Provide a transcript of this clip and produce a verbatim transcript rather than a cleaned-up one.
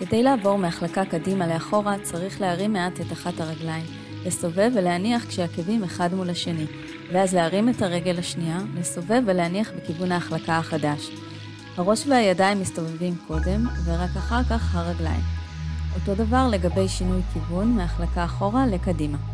כדי לעבור מהחלקה קדימה לאחורה צריך להרים מעט את אחת הרגליים, לסובב ולהניח כשעקבים אחד מול השני, ואז להרים את הרגל השנייה, לסובב ולהניח בכיוון ההחלקה החדש. הראש והידיים מסתובבים קודם, ורק אחר כך הרגליים. אותו דבר לגבי שינוי כיוון מהחלקה אחורה לקדימה.